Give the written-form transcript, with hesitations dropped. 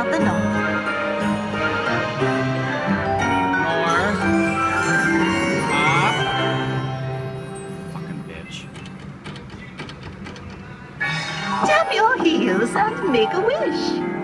out the north. North. Up. Fucking bitch. Tap your heels and make a wish.